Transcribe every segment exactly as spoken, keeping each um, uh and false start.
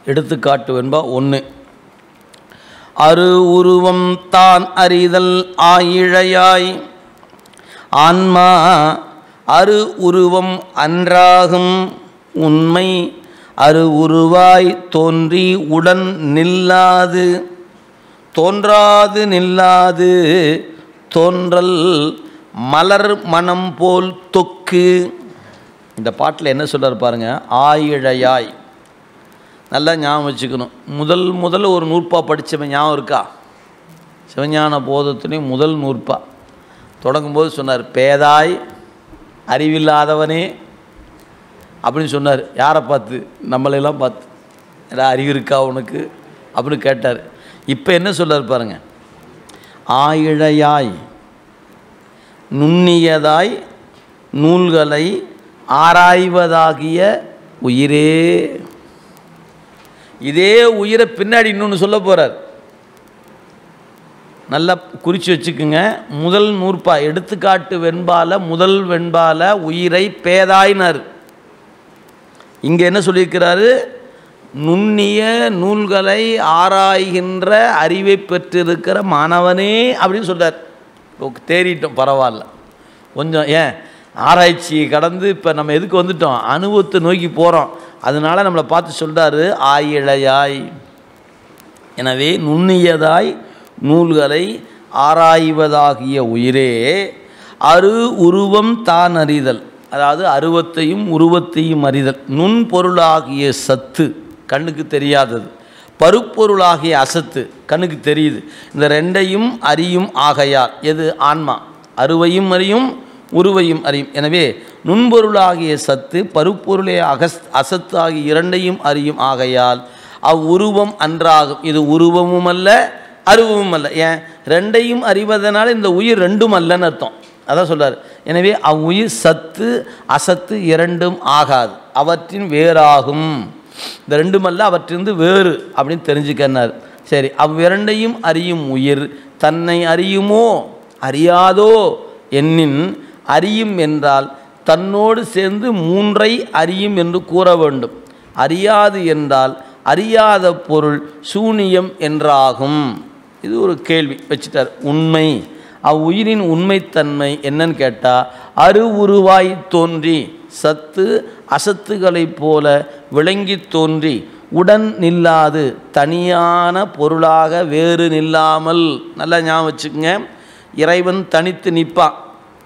எடுத்துக்காட்டு வெண்பா ஒன்று. அரு உருவம் தான் அறிதல் ஆயிழையாய் ஆன்மா அரு உருவம் அன்றாகும் உண்மை அரு உருவாய் தோன்றி உடன் நில்லாது தோன்றாது நில்லாது தோன்றல் மலர் மனம் போல் தொக்கு. இந்த பாட்டில் என்ன சொல்கிறார் பாருங்க. ஆயிழையாய் நல்லா ஞாபகம் வச்சுக்கணும். முதல் முதல் ஒரு நூற்பா படித்தவன் ஞாபகம் இருக்கா? சிவஞான போதத்துலேயும் முதல் நூற்பா தொடங்கும்போது சொன்னார், பேதாய் அறிவில்லாதவனே அப்படின்னு சொன்னார். யாரை பார்த்து? நம்மளையெல்லாம் பார்த்து. ஏதா அறிவு இருக்கா உனக்கு அப்படின்னு கேட்டார். இப்போ என்ன சொல்கிறார் பாருங்க. ஆயிழையாய் நுண்ணியதாய் நூல்களை ஆராய்வதாகிய உயிரே. இதே உயிரை பின்னாடி இன்னொன்று சொல்ல போகிறார். நல்லா குறித்து வச்சுக்குங்க. முதல் நூற்பா எடுத்துக்காட்டு வெண்பால முதல் வெண்பால உயிரை பேதாயினார். இங்கே என்ன சொல்லியிருக்கிறாரு? நுண்ணிய நூல்களை ஆராய்கின்ற அறிவை பெற்றிருக்கிற மாணவனே அப்படின்னு சொல்கிறார். தேறிட்டோம், பரவாயில்ல. கொஞ்சம் ஏன் ஆராய்ச்சி கடந்து இப்போ நம்ம எதுக்கு வந்துட்டோம்? அனுபவத்தை நோக்கி போகிறோம். அதனால் நம்மளை பார்த்து சொல்கிறாரு ஆயிழையாய். எனவே நுண்ணியதாய் நூல்களை ஆராய்வதாகிய உயிரே அரு உருவம் தான் அறிதல், அதாவது அருவத்தையும் உருவத்தையும் அறிதல். நுண்பொருளாகிய சத்து கண்ணுக்கு தெரியாதது, பருப்பொருளாகிய அசத்து கண்ணுக்கு தெரியுது. இந்த ரெண்டையும் அறியும் ஆகையால் எது? ஆன்மா அருவையும் அறியும் உருவையும் அறியும். எனவே நுண்பொருளாகிய சத்து பருப்பொருளே அகஸ் அசத்து ஆகிய இரண்டையும் அறியும் ஆகையால் அவ்வுருவம் அன்றாகும். இது உருவமும் அல்ல அருவமும் அல்ல. ஏன்? ரெண்டையும் அறிவதனால இந்த உயிர் ரெண்டும் அல்லன்னு அர்த்தம். அதான் சொல்கிறார். எனவே அவ்வுயிர் சத்து அசத்து இரண்டும் ஆகாது, அவற்றின் வேறாகும். இந்த ரெண்டும் அல்ல, அவற்றிலிருந்து வேறு அப்படின்னு தெரிஞ்சுக்கன்னார். சரி, அவ்விரண்டையும் அறியும் உயிர் தன்னை அறியுமோ அறியாதோ என்னின் அறியும் என்றால் தன்னோடு சேர்ந்து மூன்றை அறியும் என்று கூற வேண்டும். அறியாது என்றால் அறியாத பொருள் சூனியம் என்றாகும். இது ஒரு கேள்வி வச்சுட்டார். உண்மை அவ்வுயிரின் உண்மைத்தன்மை என்னன்னு கேட்டால், அரு உருவாய் தோன்றி சத்து அசத்துகளைப் போல விளங்கி தோன்றி உடன் நில்லாது தனியான பொருளாக வேறு நில்லாமல். நல்லா ஞாபகம் வச்சுக்கோங்க. இறைவன் தனித்து நிற்பான்,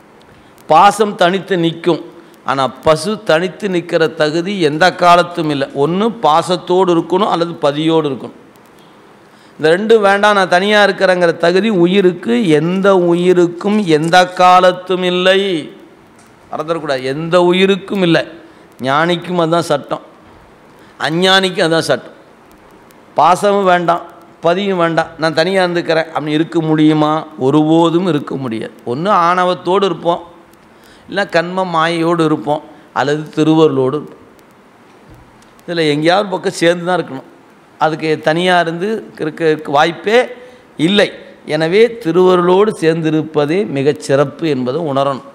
பாசம் தனித்து நிற்கும். ஆனால் பசு தனித்து நிற்கிற தகுதி எந்த காலத்தும் இல்லை. ஒன்று பாசத்தோடு இருக்கணும் அல்லது பதியோடு இருக்கணும். இந்த ரெண்டும் வேண்டாம், நான் தனியாக இருக்கிறேங்கிற தகுதி உயிருக்கு எந்த உயிருக்கும் எந்த காலத்தும் இல்லை. மறந்துடக்கூடாது, எந்த உயிருக்கும் இல்லை. ஞானிக்கும் அதுதான் சட்டம், அஞ்ஞானிக்கும் அதுதான் சட்டம். பாசமும் வேண்டாம் பதியும் வேண்டாம், நான் தனியாக இருந்துக்கிறேன் அப்படின்னு இருக்க முடியுமா? ஒருபோதும் இருக்க முடியாது. ஒன்று ஆணவத்தோடு இருப்போம், இல்லை கண்ம மாயையோடு இருப்போம், அல்லது திருவருளோடு இருப்போம். இதில் எங்கேயாவது பக்கம் சேர்ந்து தான் இருக்கணும். அதுக்கு தனியாக இருந்து இருக்க வாய்ப்பே இல்லை. எனவே திருவருளோடு சேர்ந்திருப்பதே மிகச் சிறப்பு என்பதை உணரணும்.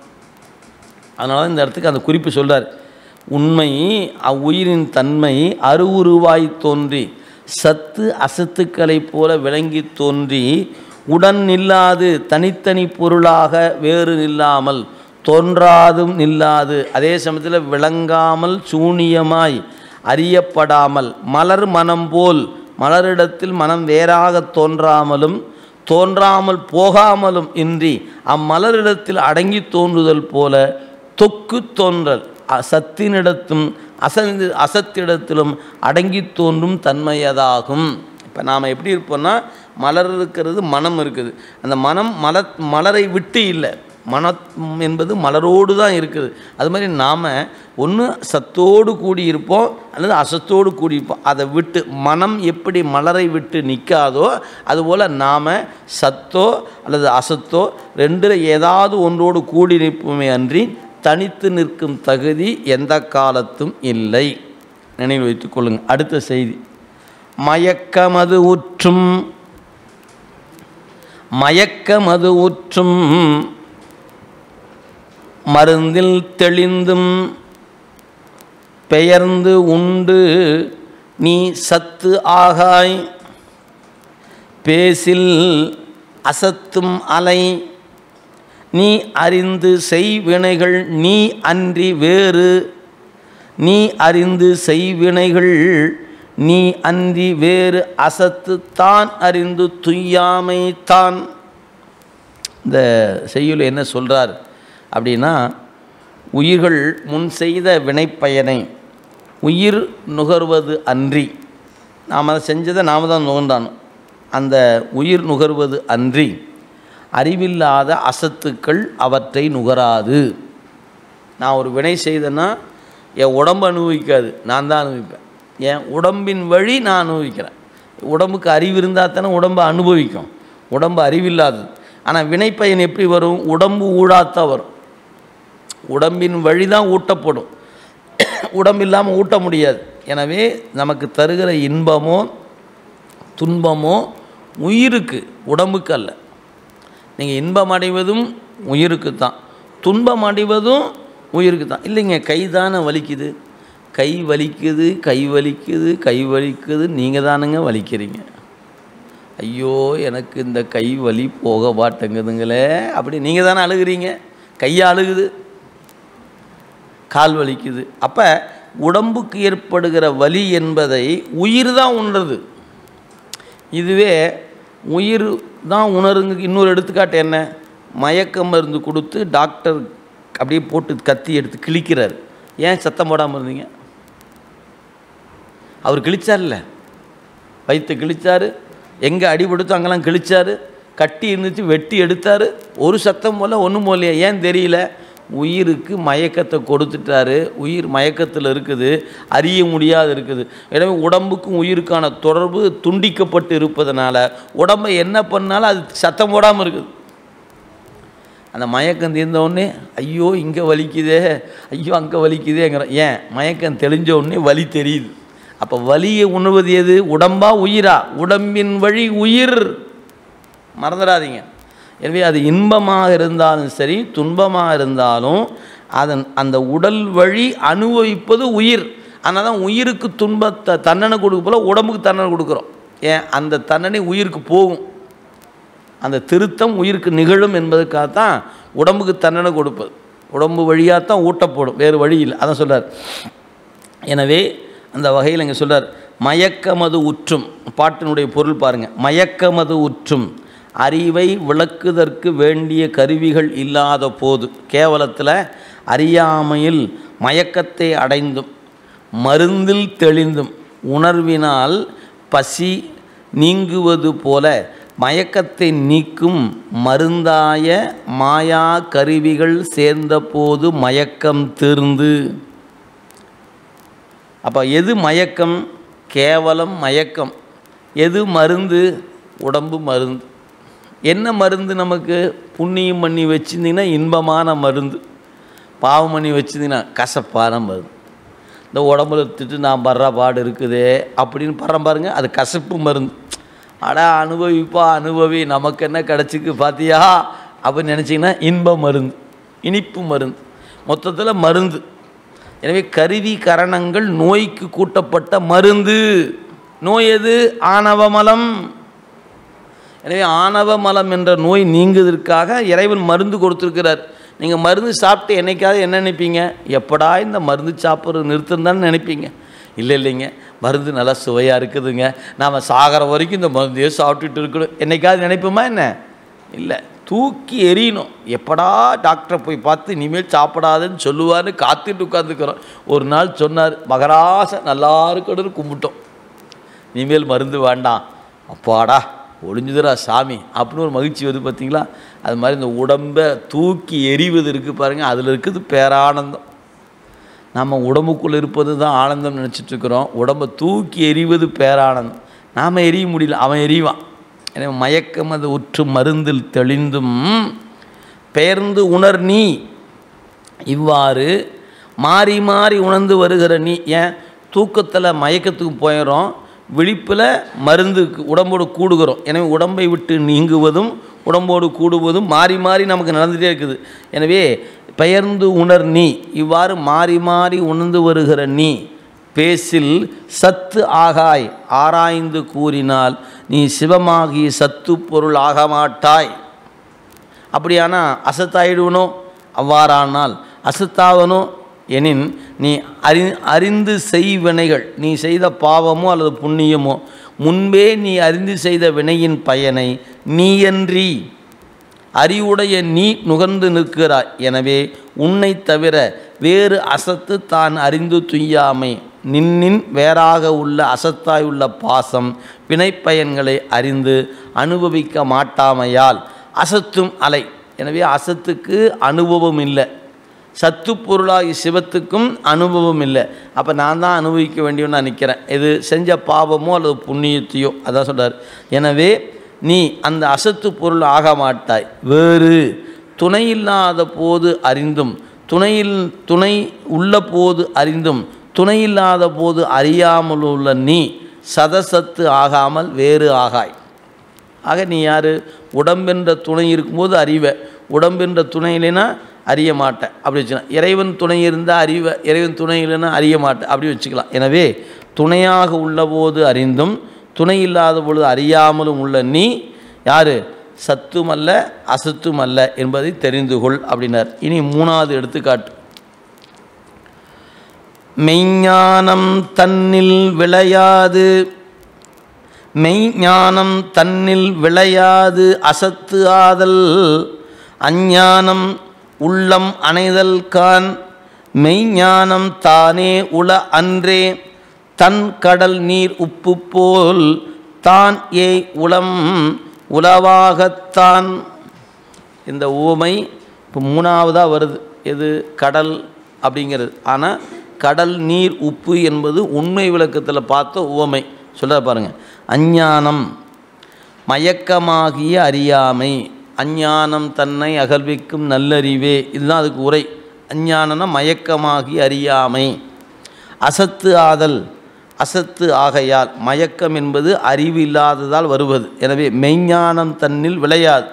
அதனால தான் இந்த இடத்துக்கு அந்த குறிப்பு சொல்கிறார். உண்மை அவ்வுயிரின் தன்மை அருவுருவாய் தோன்றி சத்து அசத்துக்களைப் போல விளங்கி தோன்றி உடன் நில்லாது தனித்தனி பொருளாக வேறு நில்லாமல் தோன்றாதும் நில்லாது, அதே சமயத்தில் விளங்காமல் சூனியமாய் அறியப்படாமல் மலர் மனம் போல் மலரிடத்தில் மனம் வேறாக தோன்றாமலும் தோன்றாமல் போகாமலும் இன்றி அம்மலரிடத்தில் அடங்கி தோன்றுதல் போல தொக்கு தோன்றல் சத்தினிடத்தும் அசந்து அசத்திடத்திலும் அடங்கி தோன்றும் தன்மையதாகும். இப்போ நாம் எப்படி இருப்போம்னா, மலர் இருக்கிறது, மனம் இருக்குது. அந்த மனம் மலர் மலரை விட்டு இல்லை, மனம் என்பது மலரோடு தான் இருக்குது. அது மாதிரி நாம் ஒன்று சத்தோடு கூடி இருப்போம் அல்லது அசத்தோடு கூடி இருப்போம். அதை விட்டு மனம் எப்படி மலரை விட்டு நிற்காதோ அதுபோல் நாம் சத்தோ அல்லது அசத்தோ ரெண்டில் ஏதாவது ஒன்றோடு கூடி நிற்போமே அன்றி தனித்து நிற்கும் தகுதி எந்த காலத்தும் இல்லை. நினைவில் வைத்துக் கொள்ளுங்கள். அடுத்த செய்தி, மயக்கமது உற்றும் மயக்கமது உற்றும் மருந்தில் தெளிந்தும் பெயர்ந்து உண்டு நீ சத்து ஆகாய், பேசில் அசத்தும் அலை, நீ அறிந்து செய்வினைகள் நீ அன்றி வேறு, நீ அறிந்து செய்வினைகள் நீ அன்றி வேறு, அசத்து தான் அறிந்து துய்யாமை தான். இந்த செய்யுள் என்ன சொல்கிறார் அப்படின்னா, உயிர்கள் முன் செய்த வினைப்பயனை உயிர் நுகர்வது அன்றி, நாம் அதை செஞ்சதை நாம் தான் நுகர்ந்தானோ, அந்த உயிர் நுகர்வது அன்றி அறிவில்லாத அசத்துக்கள் அவற்றை நுகராது. நான் ஒரு வினை செய்தேன்னா என் உடம்பு அனுபவிக்காது, நான் தான் அனுபவிப்பேன். என் உடம்பின் வழி நான் அனுபவிக்கிறேன். உடம்புக்கு அறிவு இருந்தால் தானே உடம்பை அனுபவிக்கும், உடம்பு அறிவில்லாதது. ஆனால் வினைப்பயன் எப்படி வரும்? உடம்பு ஊடாத்தான் வரும். உடம்பின் வழி தான் ஊட்டப்படும், உடம்பு இல்லாமல் ஊட்ட முடியாது. எனவே நமக்கு தருகிற இன்பமோ துன்பமோ உயிருக்கு, உடம்புக்கு அல்ல. நீங்கள் இன்பம் அடைவதும் உயிருக்கு தான், துன்பம் அடைவதும் உயிருக்கு தான். இல்லைங்க, கை தானே வலிக்குது, கை வலிக்குது கை வலிக்குது கை வலிக்குது நீங்கள் தானுங்க வலிக்கிறீங்க. ஐயோ எனக்கு இந்த கை வலி போக மாட்டேங்குதுங்களே, அப்படி நீங்கள் தானே அழுகிறீங்க. கையை அழுகுது, கால் வலிக்குது. அப்போ உடம்புக்கு ஏற்படுகிற வலி என்பதை உயிர் தான் உணருது. இதுவே உயிர் தான் உணருங்க. இன்னொரு எடுத்துக்காட்டு என்ன? மயக்க மருந்து கொடுத்து டாக்டர் அப்படியே போட்டு கத்தி எடுத்து கிழிக்கிறார். ஏன் சத்தம் போடாமல் இருந்தீங்க? அவர் கிழிச்சார்ல, வயிற்று கிழிச்சார், எங்கே அடிபடுத்தோ அங்கெல்லாம் கிழிச்சார், கட்டி இருந்துச்சு வெட்டி எடுத்தார், ஒரு சத்தம் போல ஒன்றும் போலையா? ஏன் தெரியல? உயிருக்கு மயக்கத்தை கொடுத்துட்டாரு. உயிர் மயக்கத்தில் இருக்குது, அறிய முடியாது இருக்குது. எனவே உடம்புக்கும் உயிருக்கான தொடர்பு துண்டிக்கப்பட்டு இருப்பதனால உடம்பை என்ன பண்ணாலும் அது சத்தம் போடாமல் இருக்குது. அந்த மயக்கம் தீர்ந்தவுடனே ஐயோ இங்கே வலிக்குதே, ஐயோ அங்கே வலிக்குதேங்கிற. ஏன்? மயக்கம் தெளிஞ்ச உடனே வலி தெரியுது. அப்போ வலியை உணர்வது எது? உடம்பா உயிரா? உடம்பின் வழி உயிர், மறந்துடாதீங்க. எனவே அது இன்பமாக இருந்தாலும் சரி துன்பமாக இருந்தாலும் அதன் அந்த உடல் வழி அனுபவிப்பது உயிர். அதனால தான் உயிருக்கு துன்பத்தை தண்டனை கொடுக்க போல உடம்புக்கு தண்டனை கொடுக்குறோம். ஏன்? அந்த தண்டனை உயிருக்கு போகும், அந்த திருத்தம் உயிருக்கு நிகழும் என்பதற்காகத்தான் உடம்புக்கு தண்டனை கொடுப்பது. உடம்பு வழியாகத்தான் ஊட்டப்படும், வேறு வழி இல்லை. அதான் சொல்கிறார். எனவே அந்த வகையில் இங்கே சொல்கிறார், மயக்கமது உற்றும். பாட்டினுடைய பொருள் பாருங்கள். மயக்கமது உற்றும் அறிவை விளக்குதற்கு வேண்டிய கருவிகள் இல்லாத போது, கேவலத்தில் அறியாமையில் மயக்கத்தை அடைந்தும் மருந்தில் தெளிந்தும் உணர்வினால் பசி நீங்குவது போல மயக்கத்தை நீக்கும் மருந்தாய மாயா கருவிகள் சேர்ந்த போது மயக்கம் தீர்ந்து. அப்போ எது மயக்கம்? கேவலம் மயக்கம். எது மருந்து? உடம்பு மருந்து. என்ன மருந்து நமக்கு? புண்ணியம் பண்ணி வச்சுருந்தீங்கன்னா இன்பமான மருந்து, பாவம் பண்ணி வச்சுருந்தீங்கன்னா கசப்பான மருந்து. இந்த உடம்புல திட்டு நான் படுற பாடு இருக்குதே அப்படின்னு படுறேன் பாருங்கள், அது கசப்பு மருந்து. அடா அனுபவிப்பா அனுபவி, நமக்கு என்ன கிடச்சிக்கு பார்த்தியா அப்படின்னு நினச்சிங்கன்னா இன்ப மருந்து, இனிப்பு மருந்து, மொத்தத்தில் மருந்து. எனவே கருவி கரணங்கள் நோய்க்கு கூட்டப்பட்ட மருந்து. நோய் எது? ஆணவமலம். எனவே ஆணவ மலம் என்ற நோய் நீங்குவதற்காக இறைவன் மருந்து கொடுத்துருக்கிறார். நீங்கள் மருந்து சாப்பிட்டு என்னைக்காவது என்ன நினைப்பீங்க? எப்படா இந்த மருந்து சாப்பிட்றது நிறுத்துன்னு நினைப்பீங்க. இல்லை இல்லைங்க, மருந்து நல்லா சுவையாக இருக்குதுங்க, நாம் சாகிற வரைக்கும் இந்த மருந்தையே சாப்பிட்டுட்டு இருக்கணும் என்னைக்காவது நினைப்போமா? என்ன இல்லை, தூக்கி எறியணும். எப்படா டாக்டரை போய் பார்த்து இனிமேல் சாப்பிடாதுன்னு சொல்லுவார்னு காத்துட்டு உட்காந்துக்கிறோம். ஒரு நாள் சொன்னார், மகராச நல்லா இருக்கணும்னு கும்பிட்டோம், இனிமேல் மருந்து வேண்டாம், அப்பாடா ஒளிஞ்சுதுரா சாமி அப்படின்னு ஒரு மகிழ்ச்சி வருது பார்த்தீங்களா? அது மாதிரி இந்த உடம்பை தூக்கி எறிவது இருக்குது பாருங்கள், அதில் இருக்குது பேரானந்தம். நம்ம உடம்புக்குள்ளே இருப்பது தான் ஆனந்தம் நினச்சிட்ருக்கிறோம். உடம்பை தூக்கி எறிவது பேரானந்தம். நாம் எரிய முடியல, அவன் எறிவான். எனவே மயக்கம் அது உற்று மருந்தில் தெளிந்தும் பெயர்ந்து உணர் நீ. இவ்வாறு மாறி மாறி உணர்ந்து வருகிற நீ. ஏன்? தூக்கத்தில் மயக்கத்துக்கு போயிடும், விழிப்பில் மருந்துக்கு உடம்போடு கூடுகிறோம். எனவே உடம்பை விட்டு நீங்குவதும் உடம்போடு கூடுவதும் மாறி மாறி நமக்கு நடந்துகிட்டே இருக்குது. எனவே பெயர்ந்து உணர் நீ. இவ்வாறு மாறி மாறி உணர்ந்து வருகிற நீ பேசில் சத்து ஆகாய் ஆராய்ந்து கூறினால் நீ சிவமாகி சத்து பொருள் ஆகமாட்டாய். அப்படியானா அசத்தாயிடுவனோ? அவ்வாறானால் அசத்தாவனோ எனின் நீ அறி அறிந்து செய் வினைகள், நீ செய்த பாவமோ அல்லது புண்ணியமோ முன்பே நீ அறிந்து செய்த வினையின் பயனை நீயன்றி அறிவுடைய நீ நுகர்ந்து நிற்கிறாய். எனவே உன்னை தவிர வேறு அசத்து தான் அறிந்து துய்யாமை. நின்னின் வேறாக உள்ள அசத்தாய் உள்ள பாசம் வினைப்பயன்களை அறிந்து அனுபவிக்க மாட்டாமையால் அசத்தும் அலை. எனவே அசத்துக்கு அனுபவம் இல்லை, சத்து பொருளாகி சிவத்துக்கும் அனுபவம் இல்லை. அப்போ நான் தான் அனுபவிக்க வேண்டியவன்னு நான் நிற்கிறேன். இது செஞ்ச பாவமோ அல்லது புண்ணியத்தையோ அதான் சொல்கிறார். எனவே நீ அந்த அசத்து பொருள் ஆக மாட்டாய். வேறு துணை இல்லாத போது அறிந்தும் துணையில் துணை உள்ள போது அறிந்தும் துணை இல்லாத போது அறியாமல் உள்ள நீ சதசத்து ஆகாமல் வேறு ஆகாய். ஆக நீ யார்? உடம்பென்ற துணை இருக்கும்போது அறிவ, உடம்பென்ற துணை இல்லைன்னா அறிய மாட்டேன் அப்படி வச்சுக்கலாம். இறைவன் துணை இருந்தால் அறிவ, இறைவன் துணை இல்லைன்னா அறிய மாட்டேன் அப்படி வச்சுக்கலாம். எனவே துணையாக உள்ளபோது அறிந்தும் துணை இல்லாத பொழுது அறியாமலும் உள்ள நீ யார்? சத்துமல்ல அசத்துமல்ல என்பதை தெரிந்து கொள் அப்படின்னார். இனி மூணாவது எடுத்துக்காட்டு. மெய்ஞானம் தன்னில் விளையாது, மெய்ஞானம் தன்னில் விளையாது அசத்து ஆதல் அஞ்ஞானம் உள்ளம் அணைதல் கான். மெய்ஞானம் தானே உள அன்றே தன் கடல் நீர் உப்பு போல் தான் ஏய் உளம் உளவாகத்தான். இந்த உவமை இப்போ மூணாவதாக வருது. எது? கடல் அப்படிங்கிறது. ஆனால் கடல் நீர் உப்பு என்பது உண்மை விளக்கத்தில் பார்த்த உவமை. சொல்ல பாருங்கள். அஞ்ஞானம் மயக்கமாகிய அறியாமை, அஞ்ஞானம் தன்னை அகழ்விக்கும் நல்லறிவே, இதுதான் அதுக்கு உரை. அஞ்ஞானம்னா மயக்கமாகி அறியாமை. அசத்து ஆதல், அசத்து ஆகையால், மயக்கம் என்பது அறிவு இல்லாததால் வருவது. எனவே மெய்ஞானம் தன்னில் விளையாது.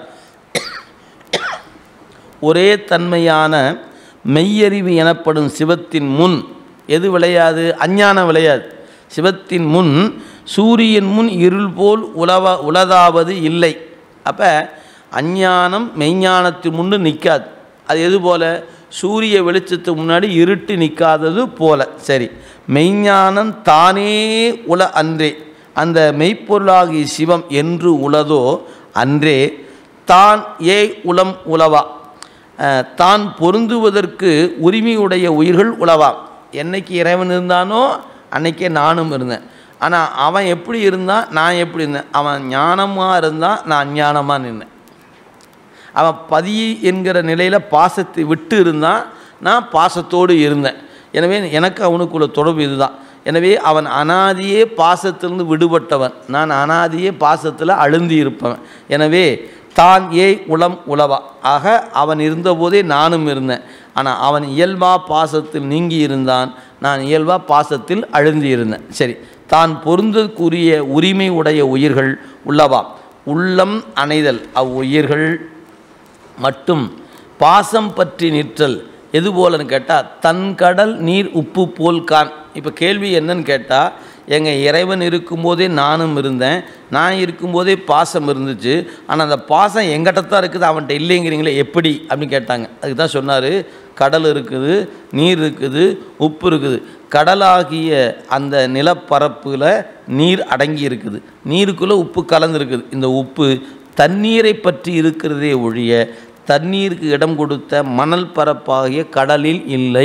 ஒரே தன்மையான மெய்யறிவு எனப்படும் சிவத்தின் முன் எது விளையாது? அஞ்ஞானம் விளையாது. சிவத்தின் முன் சூரியன் முன் இருள் போல் உலவ உலதாவது இல்லை. அப்போ அஞ்ஞானம் மெய்ஞானத்தின் முன்னு நிற்காது. அது எது போல? சூரிய வெளிச்சத்துக்கு முன்னாடி இருட்டு நிற்காதது போல. சரி, மெய்ஞானம் தானே உல அன்றே, அந்த மெய்ப்பொருளாகிய சிவம் என்று உளதோ அன்றே தான் ஏ உளம் உளவா, தான் பொருந்துவதற்கு உரிமையுடைய உயிர்கள் உளவா. என்னைக்கு இறைவன் இருந்தானோ அன்னைக்கே நானும் இருந்தேன். ஆனால் அவன் எப்படி இருந்தான், நான் எப்படி இருந்தேன்? அவன் ஞானமாக இருந்தான், நான் அஞ்ஞானமாக நின்றேன். அவன் பதி என்கிற நிலையில் பாசத்தை விட்டு இருந்தான், நான் பாசத்தோடு இருந்தேன். எனவே எனக்கு அவனுக்குள்ள தொடர்பு இதுதான். எனவே அவன் அனாதியே பாசத்திலிருந்து விடுபட்டவன், நான் அனாதியே பாசத்தில் அழுந்தி இருப்பவன். எனவே தான் ஏ உளம் உளவா. ஆக அவன் இருந்தபோதே நானும் இருந்தேன். ஆனால் அவன் இயல்பா பாசத்தில் நீங்கி இருந்தான், நான் இயல்பா பாசத்தில் அழுந்தி இருந்தேன். சரி, தான் பொருந்தக்கூடிய உரிமை உடைய உயிர்கள் உள்ளவா. உள்ளம் அணைதல், அவ்வுயிர்கள் மட்டும் பாசம் பற்றி நிற்றல் எது போலன்னு கேட்டால் தன் கடல் நீர் உப்பு போல் கான். இப்போ கேள்வி என்னன்னு கேட்டால், எங்கள் இறைவன் இருக்கும்போதே நானும் இருந்தேன், நான் இருக்கும்போதே பாசம் இருந்துச்சு, ஆனால் அந்த பாசம் எங்கிட்ட தான் இருக்குது, அவன்கிட்ட இல்லைங்கிறீங்களே எப்படி அப்படின்னு கேட்டாங்க. அதுக்கு தான் சொன்னார், கடல் இருக்குது, நீர் இருக்குது, உப்பு இருக்குது. கடலாகிய அந்த நிலப்பரப்பில் நீர் அடங்கி இருக்குது, நீருக்குள்ளே உப்பு கலந்துருக்குது. இந்த உப்பு தண்ணீரை பற்றி இருக்கிறதே ஒழிய தண்ணீருக்கு இடம் கொடுத்த மணல் பரப்பாகிய கடலில் இல்லை.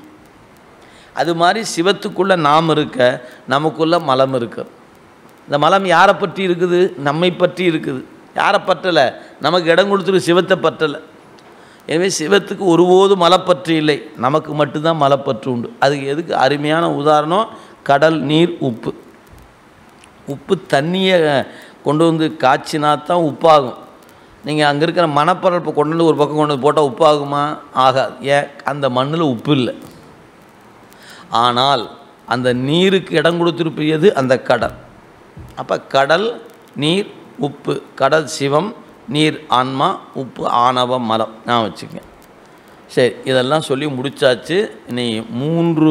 அது மாதிரி சிவத்துக்குள்ளே நாம் இருக்க, நமக்குள்ள மலம் இருக்கு. இந்த மலம் யாரை பற்றி இருக்குது? நம்மை பற்றி இருக்குது. யாரை பற்றலை? நமக்கு இடம் கொடுத்துருக்கு, சிவத்தை பற்றலை. எனவே சிவத்துக்கு ஒருபோதும் மலப்பற்று இல்லை, நமக்கு மட்டும்தான் மலப்பற்று உண்டு. அதுக்கு எதுக்கு அருமையான உதாரணம் கடல் நீர் உப்பு. உப்பு தண்ணியை கொண்டு வந்து காய்ச்சினா தான் உப்பாகும். நீங்கள் அங்கே இருக்கிற மணப்பரப்பை கொண்டு வந்து ஒரு பக்கம் கொண்டு வந்து போட்டால் உப்பாகுமா? ஆகாது. ஏன்? அந்த மண்ணில் உப்பு இல்லை. ஆனால் அந்த நீருக்கு இடம் கொடுத்துருப்பது அந்த கடல். அப்போ கடல் நீர் உப்பு, கடல் சிவம், நீர் ஆன்மா, உப்பு ஆணவம் மலம். நான் வச்சுக்கேன். சரி, இதெல்லாம் சொல்லி முடித்தாச்சு. இனி மூன்று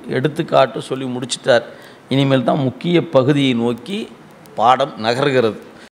எடுத்துக்காட்டு சொல்லி முடிச்சிட்டார். இனிமேல் தான் முக்கிய பகுதியை நோக்கி பாடம் நகர்கிறது.